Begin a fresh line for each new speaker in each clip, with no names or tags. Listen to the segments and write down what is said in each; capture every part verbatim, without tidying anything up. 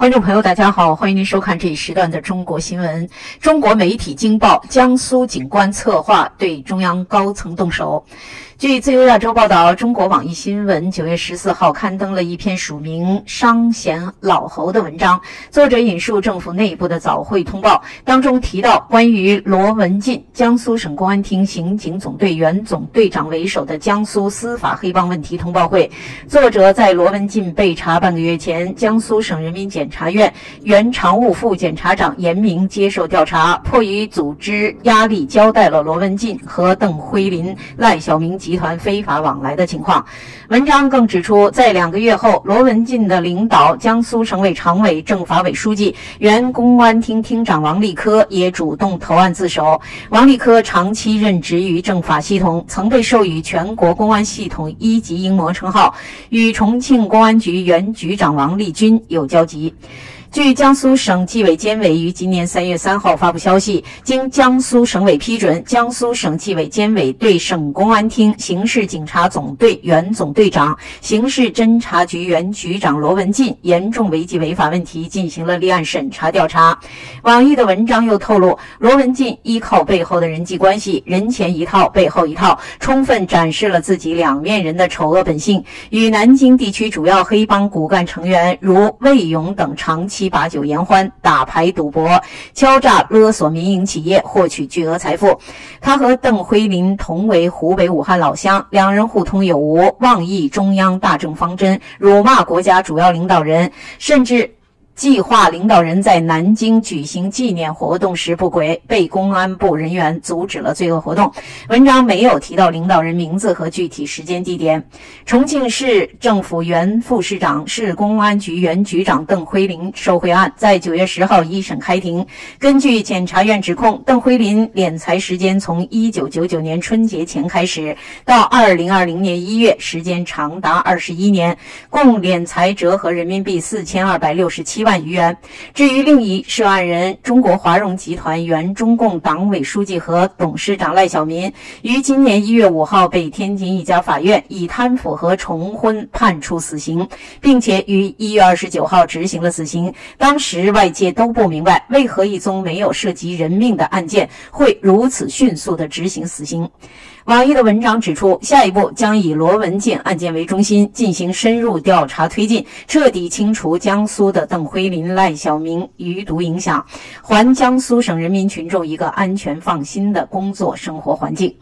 观众朋友，大家好，欢迎您收看这一时段的中国新闻。中国媒体惊爆，江苏警官策划对中央高层动手。据自由亚洲报道，中国网易新闻九月十四号刊登了一篇署名商贤老侯的文章，作者引述政府内部的早会通报，当中提到关于罗文进江苏省公安厅刑警总队原总队长为首的江苏司法黑帮问题通报会。作者在罗文进被查半个月前，江苏省人民检察院原常务副检察长严明接受调查，迫于组织压力交代了罗文进和邓辉林、赖小明集团非法往来的情况。文章更指出，在两个月后，罗文进的领导江苏省委常委、政法委书记、原公安厅厅长王立科也主动投案自首。王立科长期任职于政法系统，曾被授予全国公安系统一级英模称号，与重庆公安局原局长王立军有交集。据江苏省纪委监委于今年三月三号发布消息，经江苏省委批准，江苏省纪委监委对省公安厅刑事警察总队原总队长、刑事侦查局原局长罗文进严重违纪违法问题进行了立案审查调查。网易的文章又透露，罗文进依靠背后的人际关系，人前一套背后一套，充分展示了自己两面人的丑恶本性，与南京地区主要黑帮骨干成员如魏勇等长期把酒言欢、打牌赌博、敲诈勒索民营企业，获取巨额财富。他和邓辉林同为湖北武汉老乡，两人互通有无，妄议中央大政方针，辱骂国家主要领导人，甚至计划领导人在南京举行纪念活动时不轨，被公安部人员阻止了罪恶活动。文章没有提到领导人名字和具体时间地点。重庆市政府原副市长、市公安局原局长邓辉林受贿案在九月十号一审开庭。根据检察院指控，邓辉林敛财时间从一九九九年春节前开始，到二零二零年一月，时间长达二十一年，共敛财折合人民币四千二百六十七万余元。至于另一涉案人中国华融集团原中共党委书记和董事长赖小民，于今年一月五号被天津一家法院以贪腐和重婚判处死刑，并且于一月二十九号执行了死刑。当时外界都不明白，为何一宗没有涉及人命的案件会如此迅速地执行死刑。网易的文章指出，下一步将以罗文进案件为中心，进行深入调查推进，彻底清除江苏的邓辉林、赖小明余毒影响，还江苏省人民群众一个安全放心的工作生活环境。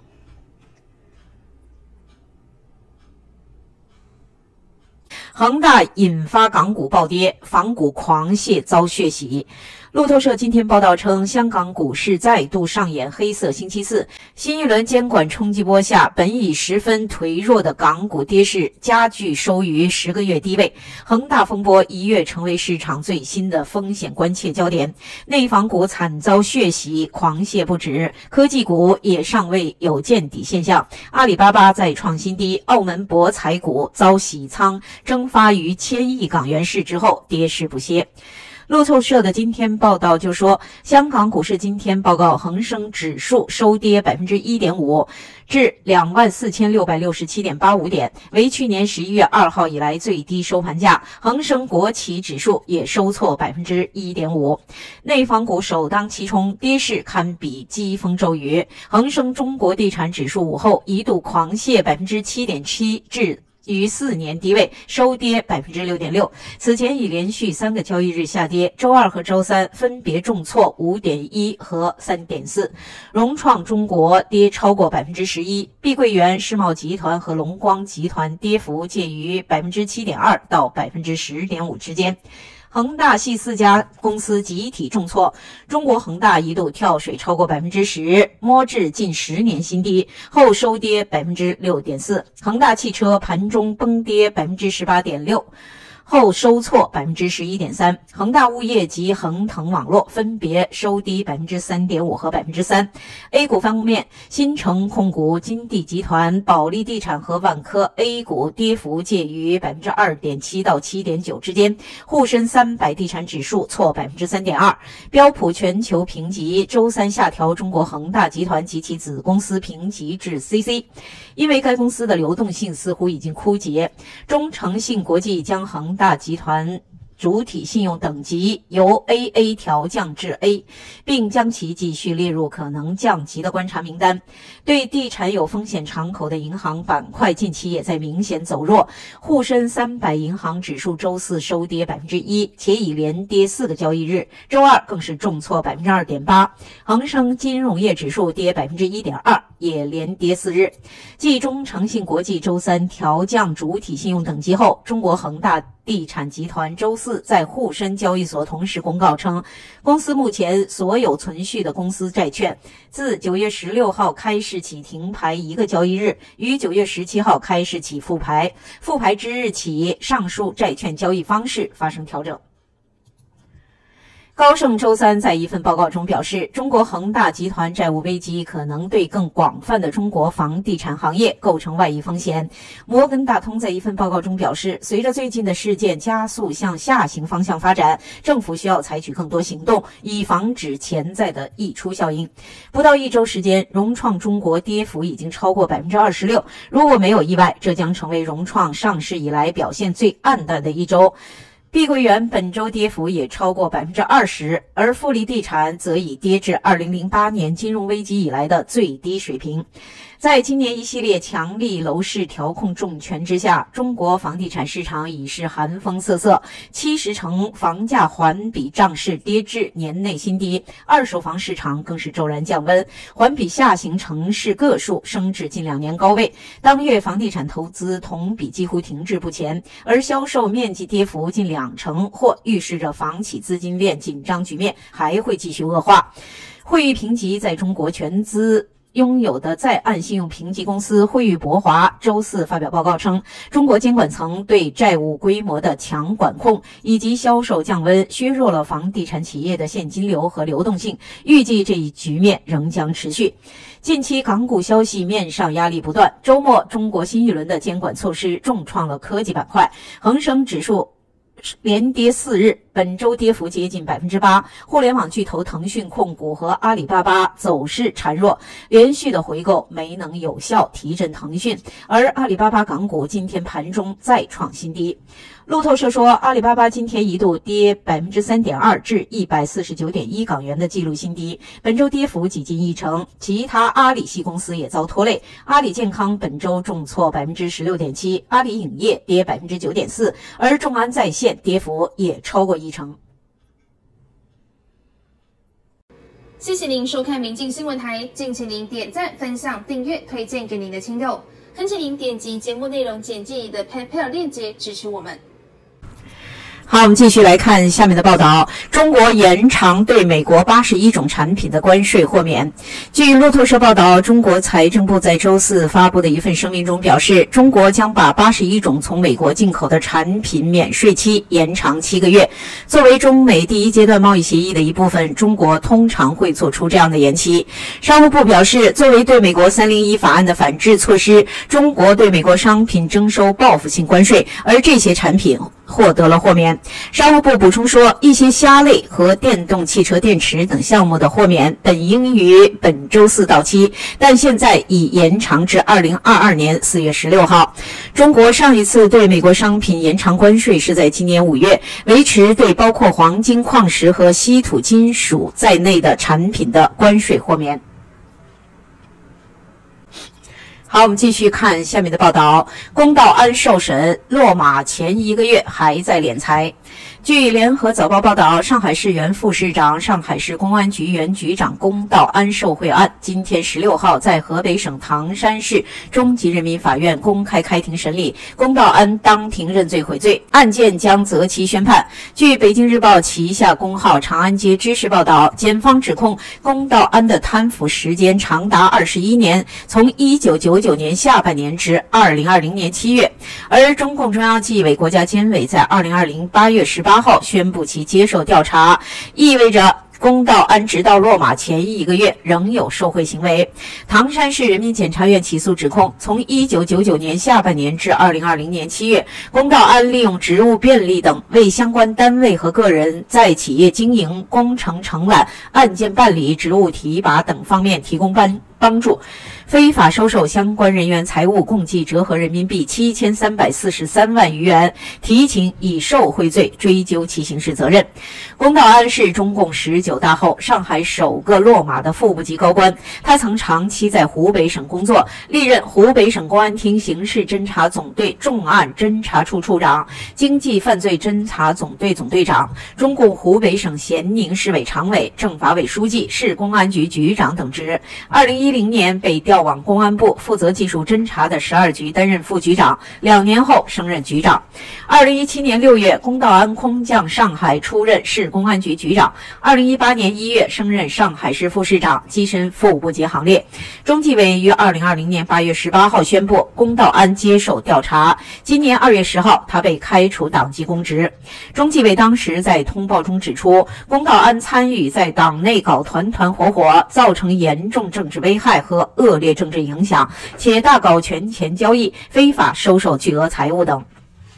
恒大引发港股暴跌，房股狂泻遭血洗。路透社今天报道称，香港股市再度上演黑色星期四。新一轮监管冲击波下，本已十分颓弱的港股跌势加剧，收于十个月低位。恒大风波一跃成为市场最新的风险关切焦点。内房股惨遭血洗，狂泻不止，科技股也尚未有见底现象。阿里巴巴再创新低，澳门博彩股遭洗仓，蒸发逾千亿港元市值后，跌势不歇。路透社的今天报道就说，香港股市今天报告，恒生指数收跌 百分之一点五 至 两万四千六百六十七点八五 点，为去年十一月二号以来最低收盘价。恒生国企指数也收挫 百分之一点五。内房股首当其冲，跌势堪比疾风骤雨。恒生中国地产指数午后一度狂泻 百分之七点七 至于四年低位，收跌 百分之六点六。 此前已连续三个交易日下跌，周二和周三分别重挫 五点一 和 三点四。 融创中国跌超过 百分之十一， 碧桂园、世茂集团和龙光集团跌幅介于 百分之七点二 到 百分之十点五 之间。恒大系四家公司集体重挫，中国恒大一度跳水超过 百分之十， 摸至近十年新低，后收跌 百分之六点四。 恒大汽车盘中崩跌 百分之十八点六，后收挫 百分之十一点三， 恒大物业及恒腾网络分别收低 百分之三点五 和 百分之三。 A 股方面，新城控股、金地集团、保利地产和万科 A 股跌幅介于 百分之二点七 到 七点九 之间，沪深三百地产指数挫 百分之三点二。 标普全球评级周三下调中国恒大集团及其子公司评级至 C C， 因为该公司的流动性似乎已经枯竭。中诚信国际将恒大集团主体信用等级由 A A 调降至 A， 并将其继续列入可能降级的观察名单。对地产有风险敞口的银行板块近期也在明显走弱，沪深三百银行指数周四收跌 百分之一， 且已连跌四个交易日，周二更是重挫 百分之二点八。 恒生金融业指数跌 百分之一点二， 也连跌四日。继中诚信国际周三调降主体信用等级后，中国恒大地产集团周四在沪深交易所同时公告称，公司目前所有存续的公司债券自九月十六号开始起停牌一个交易日，于九月十七号开始起复牌，复牌之日起上述债券交易方式发生调整。高盛周三在一份报告中表示，中国恒大集团债务危机可能对更广泛的中国房地产行业构成外溢风险。摩根大通在一份报告中表示，随着最近的事件加速向下行方向发展，政府需要采取更多行动，以防止潜在的溢出效应。不到一周时间，融创中国跌幅已经超过 百分之二十六， 如果没有意外，这将成为融创上市以来表现最暗淡的一周。碧桂园本周跌幅也超过 百分之二十， 而富力地产则已跌至二零零八年金融危机以来的最低水平。在今年一系列强力楼市调控重拳之下，中国房地产市场已是寒风瑟瑟，七十城房价环比涨势跌至年内新低，二手房市场更是骤然降温，环比下行城市个数升至近两年高位，当月房地产投资同比几乎停滞不前，而销售面积跌幅近两成，或预示着房企资金链紧张局面还会继续恶化。惠誉评级在中国全资拥有的在岸信用评级公司惠誉博华周四发表报告称，中国监管层对债务规模的强管控以及销售降温削弱了房地产企业的现金流和流动性，预计这一局面仍将持续。近期港股消息面上压力不断，周末中国新一轮的监管措施重创了科技板块，恒生指数连跌四日，本周跌幅接近 百分之八， 互联网巨头腾讯控股和阿里巴巴走势孱弱，连续的回购没能有效提振腾讯，而阿里巴巴港股今天盘中再创新低。路透社说，阿里巴巴今天一度跌 百分之三点二 至 一百四十九点一 港元的纪录新低，本周跌幅几近一成，其他阿里系公司也遭拖累，阿里健康本周重挫 百分之十六点七， 阿里影业跌 百分之九点四， 而众安在线跌幅也超过一成。
谢谢您收看民进新闻台，敬请您点赞、分享、订阅、推荐给您的亲友，恳请您点击节目内容简介里的 PayPal 链接支持我们。
好，我们继续来看下面的报道。中国延长对美国八十一种产品的关税豁免。据路透社报道，中国财政部在周四发布的一份声明中表示，中国将把八十一种从美国进口的产品免税期延长七个月。作为中美第一阶段贸易协议的一部分，中国通常会做出这样的延期。商务部表示，作为对美国三零一法案的反制措施，中国对美国商品征收报复性关税，而这些产品获得了豁免。商务部补充说，一些虾类和电动汽车电池等项目的豁免本应于本周四到期，但现在已延长至二零二二年四月十六号。中国上一次对美国商品延长关税是在今年五月，维持对包括黄金、矿石和稀土金属在内的产品的关税豁免。好，我们继续看下面的报道。公道安受审落马前一个月还在敛财。据联合早报报道，上海市原副市长、上海市公安局原局长龚道安受贿案，今天十六号在河北省唐山市中级人民法院公开开庭审理，龚道安当庭认罪悔罪，案件将择期宣判。据北京日报旗下公号长安街知识报道，检方指控龚道安的贪腐时间长达二十一年，从一九九九年下半年至二零二零年七月，而中共中央纪委国家监委在二零二零八月十八号宣布其接受调查，意味着龚道安直到落马前一个月仍有受贿行为。唐山市人民检察院起诉指控，从一九九九年下半年至二零二零年七月，龚道安利用职务便利等为相关单位和个人在企业经营、工程承揽、案件办理、职务提拔等方面提供帮帮助，非法收受相关人员财物共计折合人民币七千三百四十三万余元，提请以受贿罪追究其刑事责任。龚道安是中共十九大后上海首个落马的副部级高官，他曾长期在湖北省工作，历任湖北省公安厅刑事侦查总队重案侦查处处长、经济犯罪侦查总队总队长、中共湖北省咸宁市委常委、政法委书记、市公安局局长等职。二零一零年被调往公安部负责技术侦查的十二局担任副局长，两年后升任局长。二零一七年六月，龚道安空降上海出任市公安局局长。二零一八年一月升任上海市副市长，跻身副部级行列。中纪委于二零二零年八月十八号宣布，龚道安接受调查。今年二月十号，他被开除党籍公职。中纪委当时在通报中指出，龚道安参与在党内搞团团伙伙，造成严重政治危害和恶劣政治影响，且大搞权钱交易、非法收受巨额财物等。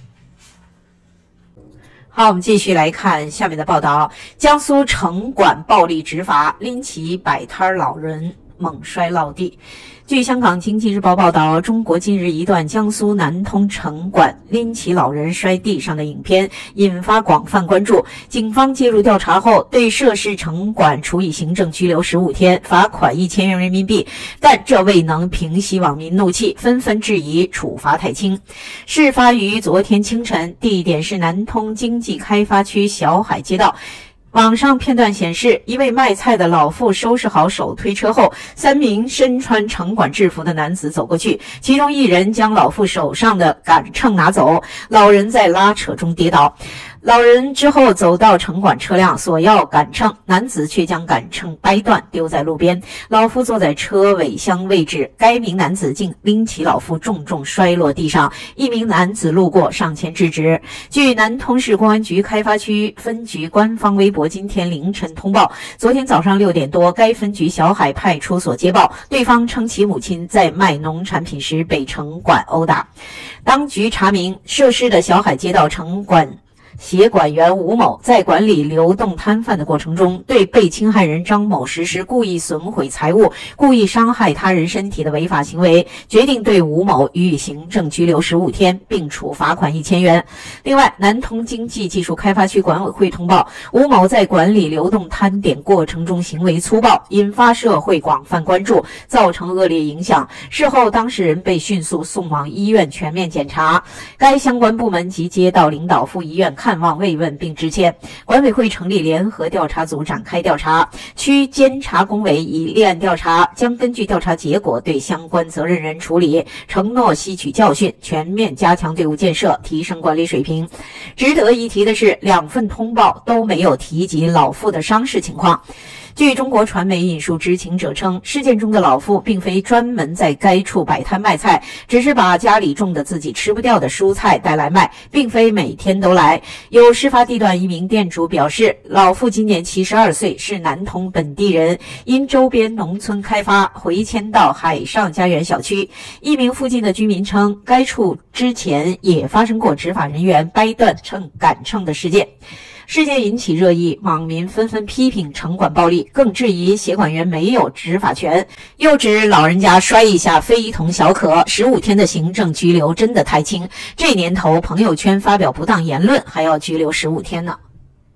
好，我们继续来看下面的报道。江苏城管暴力执法，拎起摆摊老人猛摔落地。据香港经济日报报道，中国近日一段江苏南通城管拎起老人摔地上的影片引发广泛关注。警方介入调查后，对涉事城管处以行政拘留十五天，罚款一千元人民币，但这未能平息网民怒气，纷纷质疑处罚太轻。事发于昨天清晨，地点是南通经济开发区小海街道。网上片段显示，一位卖菜的老妇收拾好手推车后，三名身穿城管制服的男子走过去，其中一人将老妇手上的杆秤拿走，老人在拉扯中跌倒。老人之后走到城管车辆索要杆秤，男子却将杆秤掰断丢在路边。老妇坐在车尾箱位置，该名男子竟拎起老妇重重摔落地上，一名男子路过上前制止。据南通市公安局开发区分局官方微博今天凌晨通报，昨天早上六点多，该分局小海派出所接报，对方称其母亲在卖农产品时被城管殴打。当局查明，涉事的小海街道城管协管员吴某在管理流动摊贩的过程中，对被侵害人张某实施故意损毁财物、故意伤害他人身体的违法行为，决定对吴某予以行政拘留十五天，并处罚款一千元。另外，南通经济技术开发区管委会通报，吴某在管理流动摊点过程中行为粗暴，引发社会广泛关注，造成恶劣影响。事后，当事人被迅速送往医院全面检查，该相关部门及街道领导赴医院看望慰问并致歉。管委会成立联合调查组展开调查，区监察工委已立案调查，将根据调查结果对相关责任人处理，承诺吸取教训，全面加强队伍建设，提升管理水平。值得一提的是，两份通报都没有提及老妇的伤势情况。据中国传媒引述知情者称，事件中的老妇并非专门在该处摆摊卖菜，只是把家里种的自己吃不掉的蔬菜带来卖，并非每天都来。有事发地段一名店主表示，老妇今年七十二岁，是南通本地人，因周边农村开发回迁到海上家园小区。一名附近的居民称，该处之前也发生过执法人员掰断秤杆秤的事件。事件引起热议，网民纷纷批评城管暴力，更质疑协管员没有执法权，又指老人家摔一下非同小可，十五天的行政拘留真的太轻。这年头，朋友圈发表不当言论还要拘留十五天呢。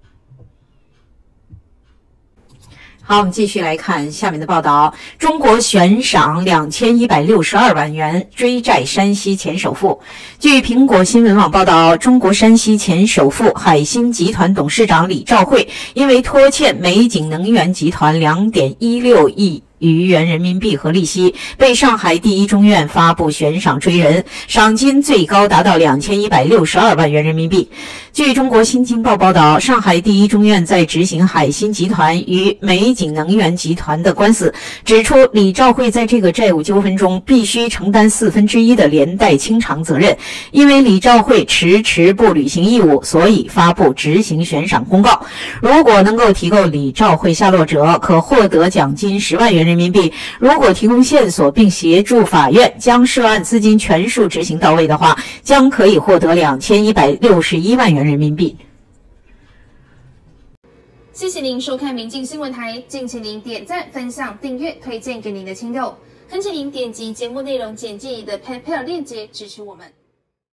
好，我们继续来看下面的报道。中国悬赏两千一百六十二万元追债山西前首富。据苹果新闻网报道，中国山西前首富海鑫集团董事长李兆慧因为拖欠美景能源集团 两点一六亿余元人民币和利息，被上海第一中院发布悬赏追人，赏金最高达到两千一百六十二万元人民币。据中国新京报报道，上海第一中院在执行海鑫集团与美景能源集团的官司，指出李兆慧在这个债务纠纷中必须承担四分之一的连带清偿责任，因为李兆慧迟迟不履行义务，所以发布执行悬赏公告。如果能够提供李兆慧下落者，可获得奖金十万元人民币；如果提供线索并协助法院将涉案资金全数执行到位的话，将可以获得两千一百六十一万元人民币。
谢谢您收看民进新闻台，敬请您点赞、分享、订阅、推荐给您的亲友，恳请您点击节目内容简介里的 PayPal 链接支持我们。